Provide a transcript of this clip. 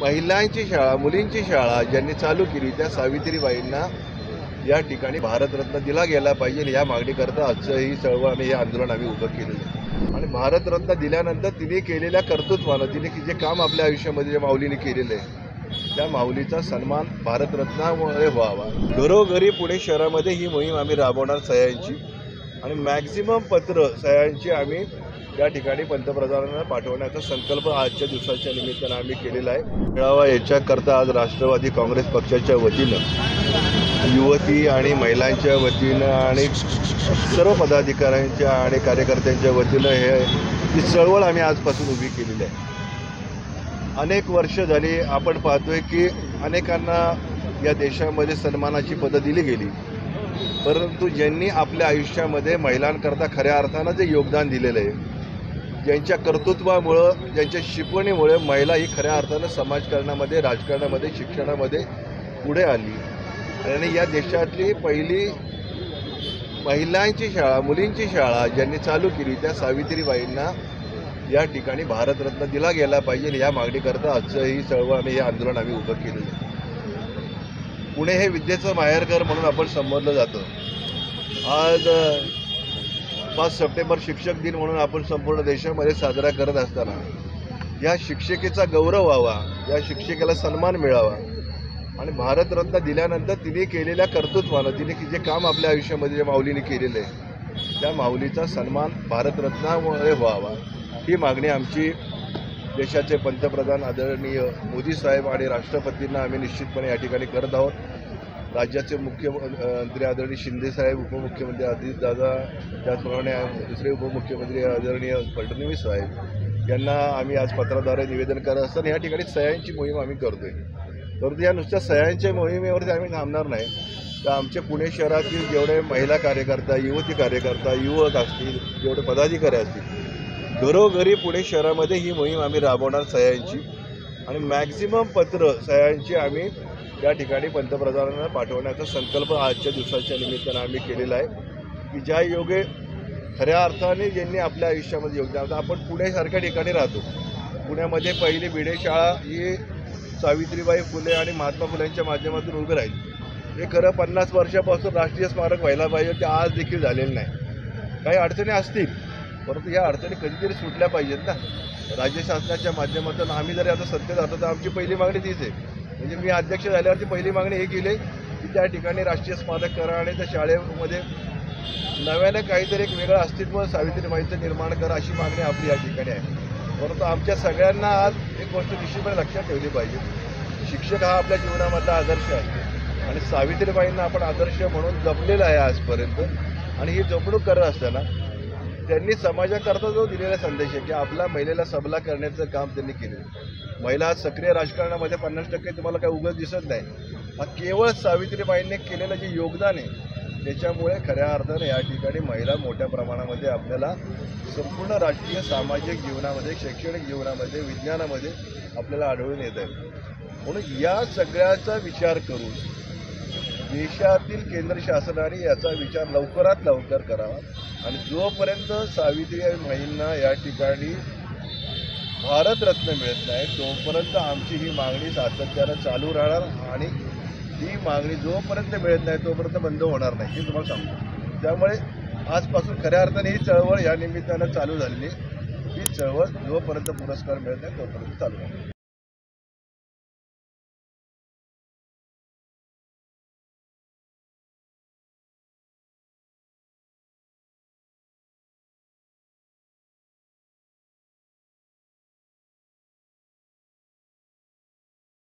महिलांची शाळा, मुलींची शाळा ज्यांनी चालू केली त्या सावित्रीबाईंना या ठिकाणी भारतरत्न दिला गेला पाहिजे या मागणीकरता आजचं ही चळवळ आणि हे आंदोलन आम्ही उभं केलेलं आहे। आणि भारतरत्न दिल्यानंतर तिने केलेल्या कर्तृत्वानं तिने जे काम आपल्या आयुष्यामध्ये जे माऊलीने केलेलं आहे त्या माऊलीचा सन्मान भारतरत्नामुळे व्हावा। घरोघरी पुणे शहरामध्ये ही मोहीम आम्ही राबवणार सह्यांची आणि मॅक्झिमम पत्र सह्यांची आम्ही या ठिकाणी पंतप्रधानांना पाठवण्याचा संकल्प आजच्या दिवसाच्या निमित्तानं आम्ही केलेला आहे। मेळावा याच्याकरता आज राष्ट्रवादी काँग्रेस पक्षाच्या वतीनं युवती आणि महिलांच्या वतीनं आणि सर्व पदाधिकाऱ्यांच्या आणि कार्यकर्त्यांच्या वतीनं ही चळवळ आम्ही आजपासून उभी केलेली आहे। अनेक वर्ष झाली आपण पाहतोय की अनेकांना या देशामध्ये सन्मानाची पदं दिली गेली, परंतु ज्यांनी आपल्या आयुष्यामध्ये महिलांकरता खऱ्या अर्थानं जे योगदान दिलेलं आहे, ज्यांच्या कर्तृत्वामुळं ज्यांच्या शिकवणीमुळे महिला ही खऱ्या अर्थानं समाजकारणामध्ये, राजकारणामध्ये, शिक्षणामध्ये पुढे आली आणि या देशातली पहिली महिलांची शाळा, मुलींची शाळा ज्यांनी चालू केली त्या सावित्रीबाईंना या ठिकाणी भारतरत्न दिला गेला पाहिजे या मागणीकरता आजचं ही चळवळ आणि हे आंदोलन आम्ही उभं केलेलं आहे। पुणे हे विद्येचं माहेरघर म्हणून आपण संबोधलं जातं। आज 5 सप्टेंबर शिक्षक दिन म्हणून आपण संपूर्ण देशामध्ये साजरा करत असताना या शिक्षिकेचा गौरव व्हावा, या शिक्षिकेला सन्मान मिळावा आणि भारतरत्न दिल्यानंतर तिने केलेल्या कर्तृत्वानं तिने जे काम आपल्या आयुष्यामध्ये जे माऊलीने केलेलं आहे त्या माऊलीचा सन्मान भारतरत्नामुळे व्हावा ही मागणी आमची देशाचे पंतप्रधान आदरणीय मोदी साहेब आणि राष्ट्रपतींना आम्ही निश्चितपणे या ठिकाणी करत आहोत। राज्याचे मुख्यमंत्री आदरणीय शिंदे साहेब, उपमुख्यमंत्री अजितदादा, त्याचप्रमाणे दुसरे उपमुख्यमंत्री आदरणीय फडणवीस साहेब यांना आम्ही आज पत्राद्वारे निवेदन करत असताना या ठिकाणी सह्यांची मोहीम आम्ही करतोय। परंतु या नुसत्या सह्यांच्या मोहिमेवरती आम्ही थांबणार नाही, तर आमचे पुणे शहरातील जेवढे महिला कार्यकर्ता, युवती कार्यकर्ता, युवक असतील, जेवढे पदाधिकारी असतील, घरोघरी पुणे शहरामध्ये ही मोहीम आम्ही राबवणार सह्यांची आणि मॅक्झिमम पत्र सह्यांची आम्ही या ठिकाणी पंतप्रधानांना पाठवण्याचा संकल्प आजच्या दिवसाच्या निमित्तानं आम्ही केलेला आहे की ज्या योगे खऱ्या अर्थाने ज्यांनी आपल्या आयुष्यामध्ये योगदान, आता आपण पुण्यासारख्या ठिकाणी राहतो, पुण्यामध्ये पहिली भिडे शाळा ही सावित्रीबाई फुले आणि महात्मा फुलेंच्या माध्यमातून उभी राहील। हे खरं 50 वर्षापासून राष्ट्रीय स्मारक व्हायला पाहिजे, ते आज देखील झालेलं नाही। काही अडचणी असतील, परंतु या अडचणी कधीतरी सुटल्या पाहिजेत ना। राज्य शासनाच्या माध्यमातून आम्ही जरी आता सत्तेत राहतो तर आमची पहिली मागणी तीच आहे। म्हणजे मी अध्यक्ष झाल्यावरती पहिली मागणी हे केली की त्या ठिकाणी राष्ट्रीय स्मारक करा आणि त्या शाळेमध्ये नव्यानं काहीतरी एक वेगळं अस्तित्व सावित्रीबाईंचं निर्माण करा अशी मागणी आपली या ठिकाणी आहे। परंतु आमच्या सगळ्यांना आज एक गोष्ट निश्चितपणे लक्षात ठेवली पाहिजे, शिक्षक हा आपल्या जीवनामधला आदर्श असतो आणि सावित्रीबाईंना आपण आदर्श म्हणून जपलेला आहे आजपर्यंत आणि ही जपणूक करत असताना त्यांनी समाजाकरता जो दिलेला संदेश आहे की आपल्या महिलेला सबला करण्याचं काम त्यांनी केलं। महिला सक्रिय राजकारणामध्ये 50% तुम्हाला काही उगाच दिसत नाही, हा केवळ सावित्रीबाईंनी केलेलं जे योगदान आहे त्याच्यामुळे खऱ्या अर्थाने या ठिकाणी महिला मोठ्या प्रमाणामध्ये आपल्याला संपूर्ण राजकीय, सामाजिक जीवनामध्ये, शैक्षणिक जीवनामध्ये, विज्ञानामध्ये आपल्याला आढळून येत आहे। म्हणून या सगळ्याचा विचार करून देशातील केंद्र शासनाने याचा विचार लवकरात लवकर करावा आणि जोपर्यंत सावित्रीबाईंना या ठिकाणी भारतरत्न मिळत नाही तोपर्यंत आमची ही मागणी सातत्यानं चालू राहणार आणि ही मागणी जोपर्यंत मिळत नाही तोपर्यंत बंद होणार नाही हे तुम्हाला सांगतो। त्यामुळे आजपासून खऱ्या अर्थाने ही चळवळ या निमित्तानं चालू झालेली, ही चळवळ जोपर्यंत पुरस्कार मिळत नाही तोपर्यंत चालू राहणार।